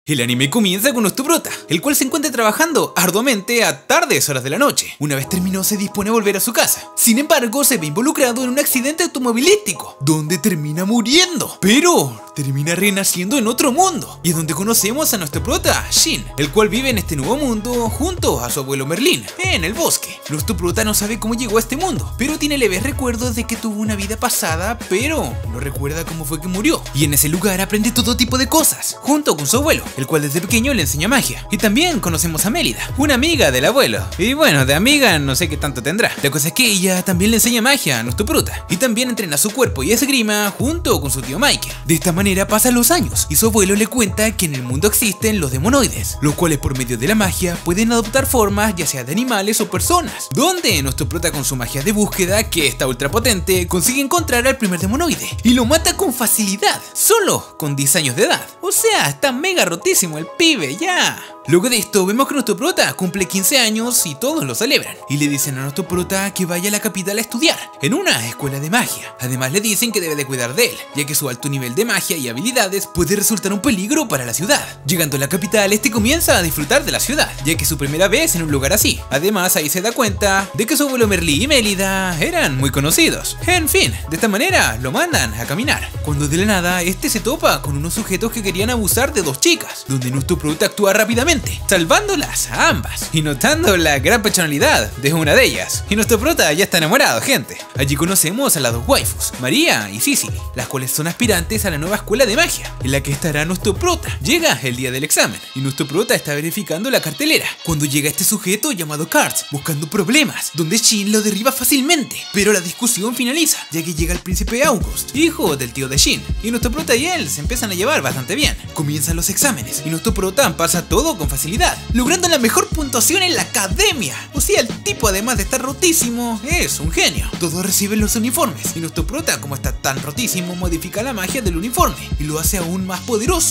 El anime comienza con nuestro prota, el cual se encuentra trabajando arduamente a tardes horas de la noche. Una vez terminó, se dispone a volver a su casa. Sin embargo, se ve involucrado en un accidente automovilístico, donde termina muriendo. Pero termina renaciendo en otro mundo, y es donde conocemos a nuestro prota, Shin, el cual vive en este nuevo mundo junto a su abuelo Merlin, en el bosque. Nuestro prota no sabe cómo llegó a este mundo, pero tiene leves recuerdos de que tuvo una vida pasada, pero no recuerda cómo fue que murió. Y en ese lugar aprende todo tipo de cosas, junto con su abuelo, el cual desde pequeño le enseña magia. Y también conocemos a Mélida, una amiga del abuelo. Y bueno, de amiga no sé qué tanto tendrá. La cosa es que ella también le enseña magia a nuestro prota, y también entrena su cuerpo y esgrima junto con su tío Michael. De esta manera pasan los años, y su abuelo le cuenta que en el mundo existen los demonoides, los cuales por medio de la magia pueden adoptar formas ya sea de animales o personas, donde nuestro prota con su magia de búsqueda, que está ultra potente, consigue encontrar al primer demonoide y lo mata con facilidad, solo con 10 años de edad. O sea, está mega rotísimo el pibe, ya. Luego de esto vemos que nuestro prota cumple 15 años y todos lo celebran, y le dicen a nuestro prota que vaya a la capital a estudiar, en una escuela de magia. Además le dicen que debe de cuidar de él, ya que su alto nivel de magia y habilidades puede resultar un peligro para la ciudad. Llegando a la capital, este comienza a disfrutar de la ciudad, ya que es su primera vez en un lugar así. Además ahí se da cuenta de que su abuelo Merlin y Mélida eran muy conocidos. En fin, de esta manera lo mandan a caminar, cuando de la nada este se topa con unos sujetos que querían abusar de dos chicas, donde nuestro prota actúa rápidamente, salvándolas a ambas y notando la gran personalidad de una de ellas. Y nuestro prota ya está enamorado, gente. Allí conocemos a las dos waifus, María y Sicily, las cuales son aspirantes a la nueva escuela de magia, en la que estará nuestro prota. Llega el día del examen y nuestro prota está verificando la cartelera, cuando llega este sujeto llamado Cart, buscando problemas, donde Shin lo derriba fácilmente. Pero la discusión finaliza, ya que llega el príncipe August, hijo del tío de Shin, y nuestro prota y él se empiezan a llevar bastante bien. Comienzan los exámenes y nuestro prota pasa todo con facilidad, logrando la mejor puntuación en la academia. O sea, el tipo, además de estar rotísimo, es un genio. Todos reciben los uniformes y nuestro prota, como está tan rotísimo, modifica la magia del uniforme y lo hace aún más poderoso.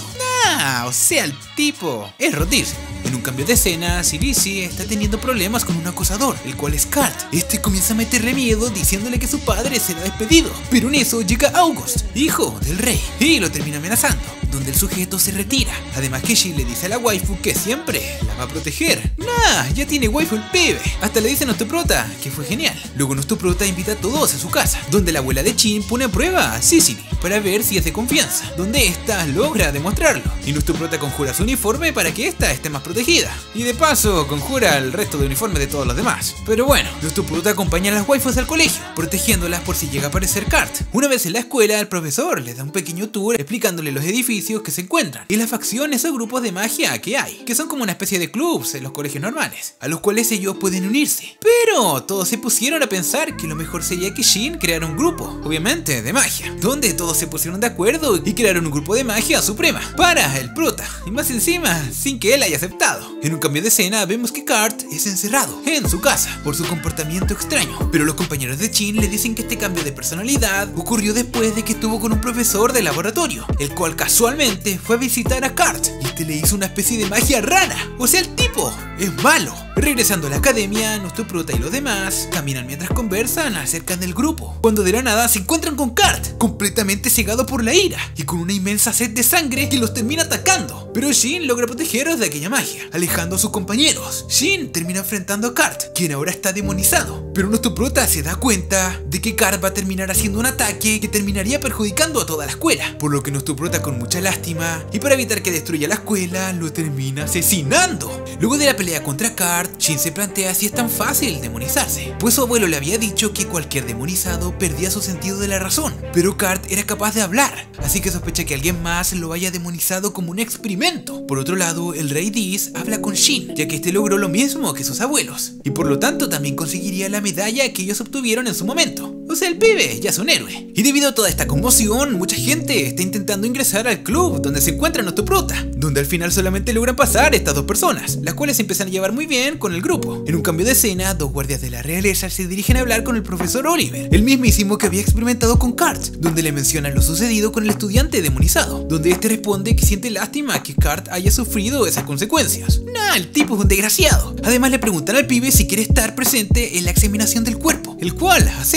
O sea, el tipo es rotísimo. En un cambio de escena, Sicily está teniendo problemas con un acosador, el cual es Cart. Este comienza a meterle miedo diciéndole que su padre será despedido, pero en eso llega August, hijo del rey, y lo termina amenazando, donde el sujeto se retira. Además que Shin le dice a la waifu que siempre la va a proteger. Ya tiene waifu el pibe. Hasta le dice a nuestro prota que fue genial. Luego nuestro prota invita a todos a su casa, donde la abuela de Shin pone a prueba a Sicily para ver si es de confianza, donde ésta logra demostrarlo. Y nuestro prota conjura su uniforme para que ésta esté más protegida. Y de paso conjura el resto de uniforme de todos los demás. Pero bueno, nuestro prota acompaña a las waifus al colegio, protegiéndolas por si llega a aparecer Cart. Una vez en la escuela, el profesor les da un pequeño tour explicándole los edificios que se encuentran y las facciones o grupos de magia que hay, que son como una especie de clubs en los colegios normales, a los cuales ellos pueden unirse. Pero todos se pusieron a pensar que lo mejor sería que Shin creara un grupo, obviamente de magia, donde todos se pusieron de acuerdo y crearon un grupo de magia suprema para el prota, y más encima sin que él haya aceptado. En un cambio de escena vemos que Cart es encerrado en su casa por su comportamiento extraño, pero los compañeros de Shin le dicen que este cambio de personalidad ocurrió después de que estuvo con un profesor de laboratorio, el cual casualmente fue a visitar a Cart y este le hizo una especie de magia rara. O sea, el tipo es malo. Regresando a la academia, nuestro prota y los demás caminan mientras conversan acerca del grupo, cuando de la nada se encuentran con Cart, completamente cegado por la ira y con una inmensa sed de sangre que los termina atacando. Pero Shin logra protegerlos de aquella magia, alejando a sus compañeros. Shin termina enfrentando a Cart, quien ahora está demonizado, pero nuestro prota se da cuenta de que Cart va a terminar haciendo un ataque que terminaría perjudicando a toda la escuela, por lo que nuestro prota, con mucha lástima y para evitar que destruya la escuela, lo termina asesinando. Luego de la pelea contra Cart, Shin se plantea si es tan fácil demonizarse, pues su abuelo le había dicho que cualquier demonizado perdía su sentido de la razón, pero Cart era capaz de hablar, así que sospecha que alguien más lo haya demonizado como un experimento. Por otro lado, el rey Dis habla con Shin, ya que este logró lo mismo que sus abuelos, y por lo tanto también conseguiría la medalla que ellos obtuvieron en su momento. O sea, el pibe ya es un héroe. Y debido a toda esta conmoción, mucha gente está intentando ingresar al club donde se encuentra nuestro prota, donde al final solamente logran pasar estas dos personas, las cuales se empiezan a llevar muy bien con el grupo. En un cambio de escena, dos guardias de la realeza se dirigen a hablar con el profesor Oliver, el mismísimo que había experimentado con Cart, donde le mencionan lo sucedido con el estudiante demonizado, donde este responde que siente lástima que Cart haya sufrido esas consecuencias. El tipo es un desgraciado. Además le preguntan al pibe si quiere estar presente en la examinación del cuerpo, el cual acepta.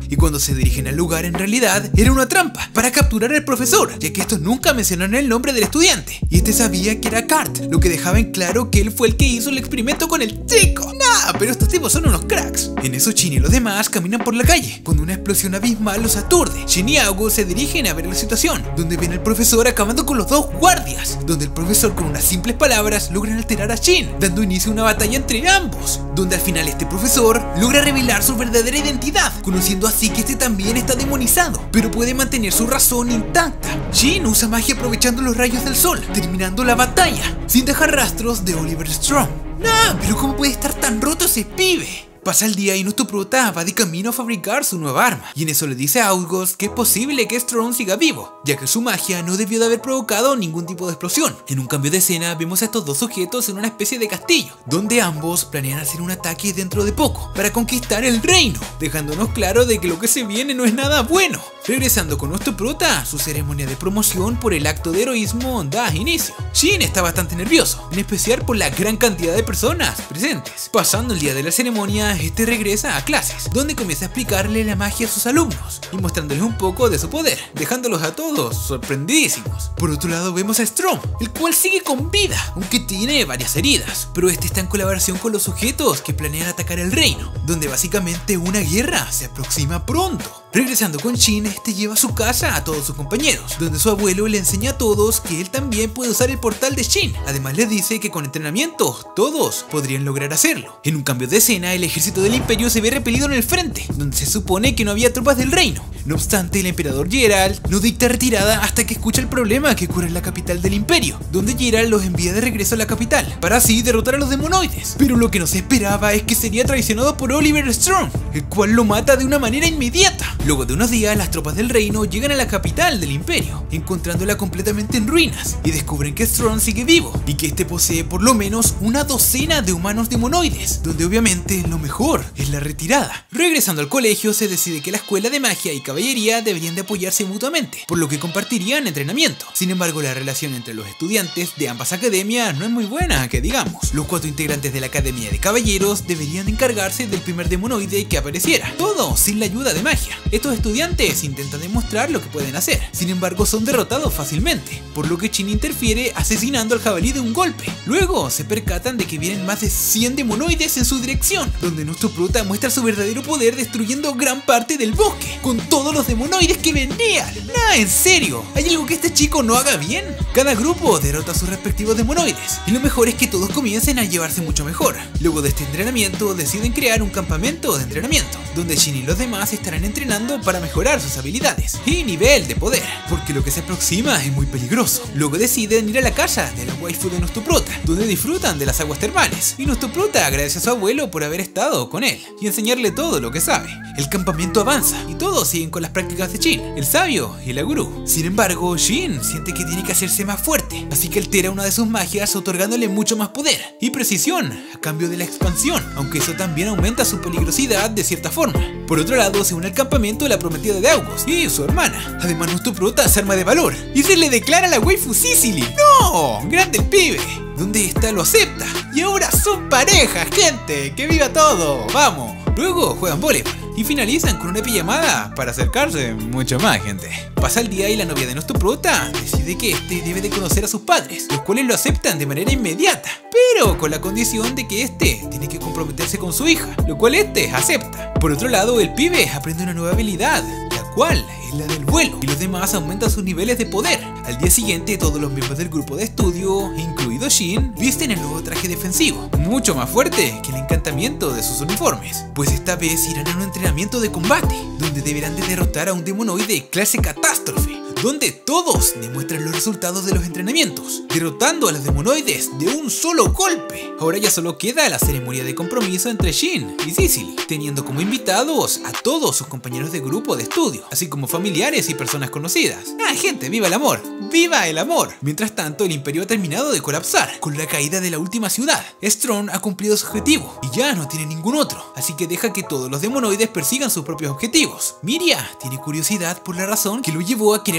y cuando se dirigen al lugar en realidad era una trampa para capturar al profesor, ya que estos nunca mencionaron el nombre del estudiante, y este sabía que era Cart, lo que dejaba en claro que él fue el que hizo el experimento con el chico. Nah, pero estos tipos son unos cracks. En eso Shin y los demás caminan por la calle, cuando una explosión abismal los aturde. Shin y August se dirigen a ver la situación, donde ven al profesor acabando con los dos guardias, donde el profesor con unas simples palabras logra alterar a Shin, dando inicio a una batalla entre ambos, donde al final este profesor logra revelar su verdadera identidad, conociendo así que este también está demonizado, pero puede mantener su razón intacta. Shin usa magia aprovechando los rayos del sol, terminando la batalla, sin dejar rastros de Oliver Strong. Nah, pero ¿cómo puede estar tan roto ese pibe? Pasa el día y nuestro prota va de camino a fabricar su nueva arma, y en eso le dice a August que es posible que Strong siga vivo, ya que su magia no debió de haber provocado ningún tipo de explosión. En un cambio de escena vemos a estos dos sujetos en una especie de castillo, donde ambos planean hacer un ataque dentro de poco, para conquistar el reino, dejándonos claro de que lo que se viene no es nada bueno. Regresando con nuestro prota, su ceremonia de promoción por el acto de heroísmo da inicio. Shin está bastante nervioso, en especial por la gran cantidad de personas presentes. Pasando el día de la ceremonia, este regresa a clases, donde comienza a explicarle la magia a sus alumnos y mostrándoles un poco de su poder, dejándolos a todos sorprendidísimos. Por otro lado vemos a Strong, el cual sigue con vida, aunque tiene varias heridas, pero este está en colaboración con los sujetos que planean atacar el reino, donde básicamente una guerra se aproxima pronto. Regresando con Shin, este lleva a su casa a todos sus compañeros, donde su abuelo le enseña a todos que él también puede usar el portal de Shin. Además les dice que con entrenamiento todos podrían lograr hacerlo. En un cambio de escena, el ejército del imperio se ve repelido en el frente, donde se supone que no había tropas del reino. No obstante, el emperador Gerald no dicta retirada hasta que escucha el problema que ocurre en la capital del imperio, donde Gerald los envía de regreso a la capital, para así derrotar a los demonoides. Pero lo que no se esperaba es que sería traicionado por Oliver Strong, el cual lo mata de una manera inmediata. Luego de unos días, las tropas del reino llegan a la capital del imperio, encontrándola completamente en ruinas, y descubren que Strong sigue vivo, y que este posee por lo menos una docena de humanos demonoides, donde obviamente lo mejor es la retirada. Regresando al colegio, se decide que la escuela de magia y caballería deberían de apoyarse mutuamente, por lo que compartirían entrenamiento. Sin embargo, la relación entre los estudiantes de ambas academias no es muy buena, que digamos. Los 4 integrantes de la academia de caballeros deberían encargarse del primer demonoide que apareciera, todo sin la ayuda de magia. Estos estudiantes intentan demostrar lo que pueden hacer, sin embargo son derrotados fácilmente, por lo que Shin interfiere asesinando al jabalí de un golpe. Luego se percatan de que vienen más de 100 demonoides en su dirección, donde nuestro prota muestra su verdadero poder destruyendo gran parte del bosque, con todos los demonoides que venían. Nah, en serio, ¿hay algo que este chico no haga bien? Cada grupo derrota a sus respectivos demonoides, y lo mejor es que todos comiencen a llevarse mucho mejor. Luego de este entrenamiento deciden crear un campamento de entrenamiento, donde Shin y los demás estarán entrenando para mejorar sus habilidades y nivel de poder, porque lo que se aproxima es muy peligroso. Luego deciden ir a la casa de la waifu de nuestro prota, donde disfrutan de las aguas termales, y nuestro prota agradece a su abuelo por haber estado con él y enseñarle todo lo que sabe. El campamento avanza y todos siguen con las prácticas de Shin, el sabio y la gurú. Sin embargo, Shin siente que tiene que hacerse más fuerte, así que altera una de sus magias otorgándole mucho más poder y precisión a cambio de la expansión, aunque eso también aumenta su peligrosidad de cierta forma. Por otro lado, se une al campamento la prometida de August y su hermana. Además, nuestro prota se arma de valor y se le declara a la waifu Cicely. ¡No! ¡Grande el pibe! Donde esta lo acepta y ahora son pareja, gente. ¡Que viva todo! ¡Vamos! Luego juegan voleibol y finalizan con una pijamada para acercarse mucho más, gente. Pasa el día y la novia de nuestro prota decide que este debe de conocer a sus padres, los cuales lo aceptan de manera inmediata, pero con la condición de que este tiene que comprometerse con su hija, lo cual este acepta. Por otro lado, el pibe aprende una nueva habilidad, la cual es la del vuelo, y los demás aumentan sus niveles de poder. Al día siguiente, todos los miembros del grupo de estudio, incluido Shin, visten el nuevo traje defensivo, mucho más fuerte que el encantamiento de sus uniformes, pues esta vez irán a un entrenamiento de combate, donde deberán de derrotar a un demonoide clase catástrofe, donde todos demuestran los resultados de los entrenamientos, derrotando a los demonoides de un solo golpe. Ahora ya solo queda la ceremonia de compromiso entre Shin y Cicely, teniendo como invitados a todos sus compañeros de grupo de estudio, así como familiares y personas conocidas. ¡Ah, gente! ¡Viva el amor! ¡Viva el amor! Mientras tanto, el imperio ha terminado de colapsar con la caída de la última ciudad. Strong ha cumplido su objetivo y ya no tiene ningún otro, así que deja que todos los demonoides persigan sus propios objetivos. Miria tiene curiosidad por la razón que lo llevó a querer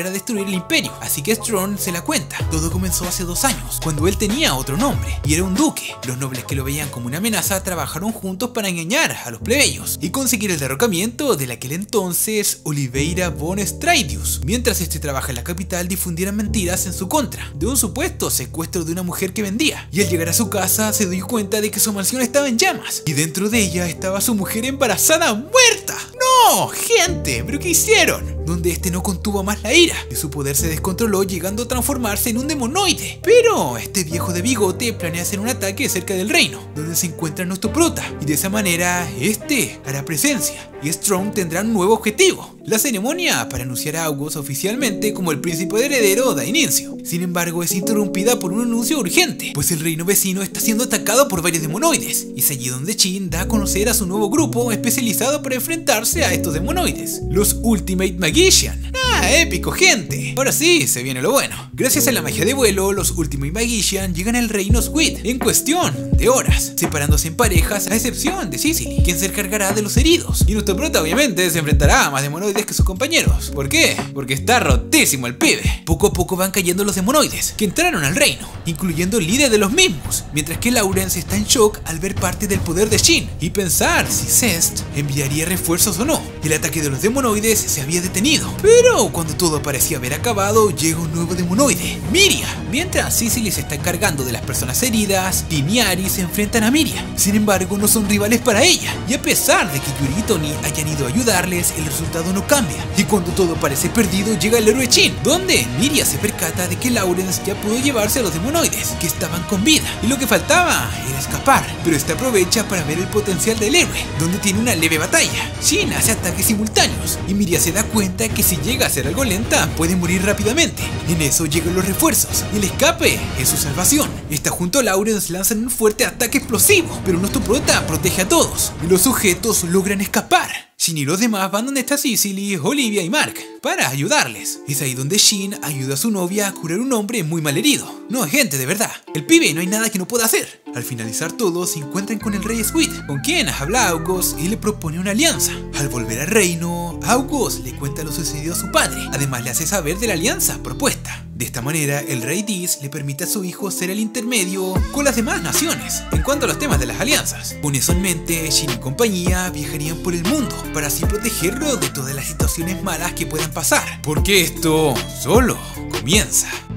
para destruir el imperio, así que Strong se la cuenta. Todo comenzó hace 2 años, cuando él tenía otro nombre, y era un duque. Los nobles que lo veían como una amenaza trabajaron juntos para engañar a los plebeyos y conseguir el derrocamiento del aquel entonces Oliveira von Stradius. Mientras este trabaja en la capital, difundieran mentiras en su contra, de un supuesto secuestro de una mujer que vendía, y al llegar a su casa se dio cuenta de que su mansión estaba en llamas, y dentro de ella estaba su mujer embarazada muerta. ¡No! ¡Gente! ¿Pero qué hicieron? Donde este no contuvo más la ira, y su poder se descontroló llegando a transformarse en un demonoide. Pero este viejo de bigote planea hacer un ataque cerca del reino, donde se encuentra nuestro prota, y de esa manera este hará presencia, y Strong tendrá un nuevo objetivo: la ceremonia para anunciar a August oficialmente como el príncipe heredero da inicio. Sin embargo, es interrumpida por un anuncio urgente, pues el reino vecino está siendo atacado por varios demonoides, y es allí donde Shin da a conocer a su nuevo grupo especializado para enfrentarse a estos demonoides, los Ultimate Magician. ¡Ah, épico, gente! Ahora sí, se viene lo bueno. Gracias a la magia de vuelo, los Ultimate Magician llegan al reino Squid en cuestión de horas, separándose en parejas a excepción de Cicely, quien se encargará de los heridos. Y nuestro prota obviamente se enfrentará a más demonoides que sus compañeros. ¿Por qué? Porque está rotísimo el pibe. Poco a poco van cayendo los demonoides que entraron al reino, incluyendo el líder de los mismos, mientras que Lawrence está en shock al ver parte del poder de Shin y pensar si Zest enviaría refuerzos o no. El ataque de los demonoides se había detenido, pero cuando todo parecía haber acabado, llega un nuevo demonoide, Miria. Mientras Cicely se está encargando de las personas heridas, Tin y Ari se enfrentan a Miria. Sin embargo, no son rivales para ella, y a pesar de que Yuri y Tony hayan ido a ayudarles, el resultado no cambia. Y cuando todo parece perdido, llega el héroe Shin, donde Miria se percata de que Lawrence ya pudo llevarse a los demonoides, que estaban con vida, y lo que faltaba era escapar. Pero este aprovecha para ver el potencial del héroe, donde tiene una leve batalla. Shin hace ataques simultáneos, y Miria se da cuenta que si llega a ser algo lenta, puede morir rápidamente. En eso llegan los refuerzos, y el escape es su salvación. Está junto a Lawrence, lanzan un fuerte ataque explosivo, pero nuestro prota protege a todos, y los sujetos logran escapar. Shin y los demás van donde está Cicely, Olivia y Mark para ayudarles. Es ahí donde Shin ayuda a su novia a curar un hombre muy mal herido. No, gente, de verdad, el pibe no hay nada que no pueda hacer. Al finalizar todo, se encuentran con el rey Squid, con quien habla August y le propone una alianza. Al volver al reino, August le cuenta lo sucedido a su padre, además le hace saber de la alianza propuesta. De esta manera, el rey Dis le permite a su hijo ser el intermedio con las demás naciones en cuanto a los temas de las alianzas. Con eso en mente, Shin y compañía viajarían por el mundo para así protegerlo de todas las situaciones malas que puedan pasar, porque esto solo comienza.